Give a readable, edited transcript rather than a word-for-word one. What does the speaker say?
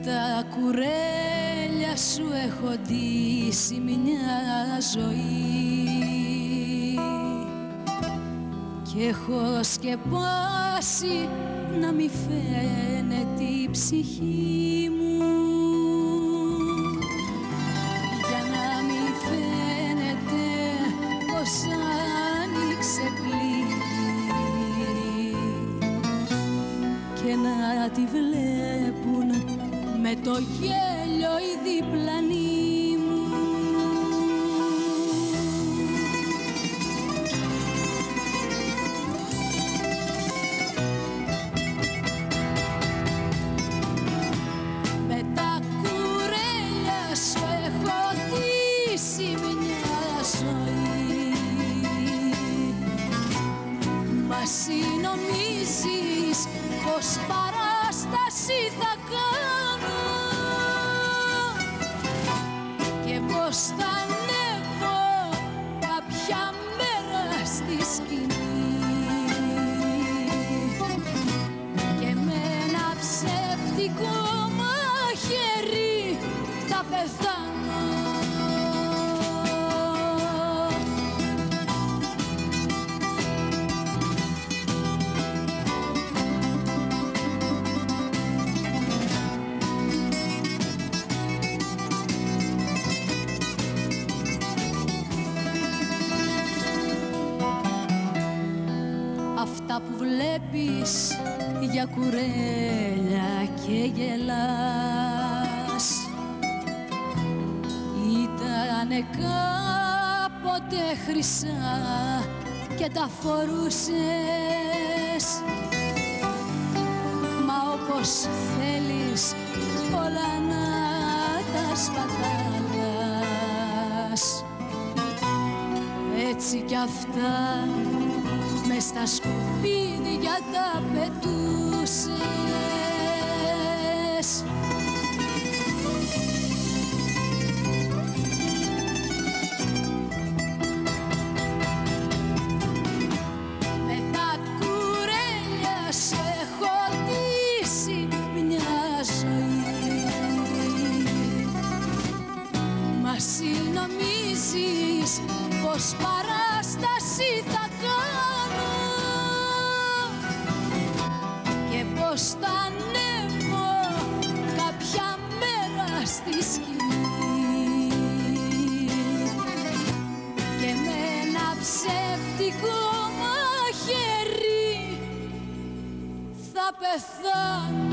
τα κουρέλια σου έχω ντύσει μια ζωή κι έχω σκεπάσει να μη φαίνεται η ψυχή μου, για να μη φαίνεται πως άνοιξε πληγή και να τη βλέπουν με το γέλιο οι διπλανοί μου. Με τα κουρέλια σου έχω ντύσει μια ζωή, μα εσύ νομίζεις πως παράσταση θα κάνω και πως θα ανέβω κάποια μέρα στη σκηνή και με ένα ψεύτικο μαχαίρι θα πεθάνω. Αυτά που βλέπεις για κουρέλια και γελάς ήτανε κάποτε χρυσά και τα φορούσες, μα όπως θέλεις όλα να τα σπαταλάς, έτσι κι αυτά μες στα σκουπίδια τα πετούσες. Με τα κουρέλια σου έχω ντύσει μια ζωή, μα εσύ νομίζεις πως παράσταση θα κάνω και πως θα ανέβω κάποια μέρα στη σκηνή και με ένα ψεύτικο μαχαίρι θα πεθάνω.